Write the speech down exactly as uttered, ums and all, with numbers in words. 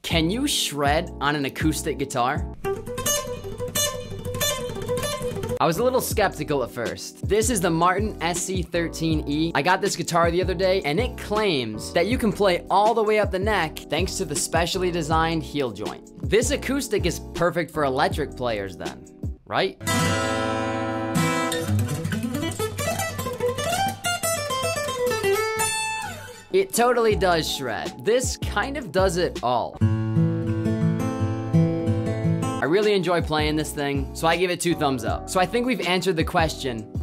Can you shred on an acoustic guitar? I was a little skeptical at first. This is the Martin S C thirteen E. I got this guitar the other day, and it claims that you can play all the way up the neck thanks to the specially designed heel joint. This acoustic is perfect for electric players then, right? It totally does shred. This kind of does it all. I really enjoy playing this thing, so I give it two thumbs up. So I think we've answered the question,